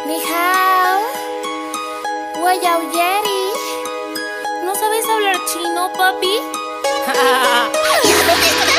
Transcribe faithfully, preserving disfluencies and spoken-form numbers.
Ni hao, Wayao Yeri. ¿No sabes hablar chino, papi?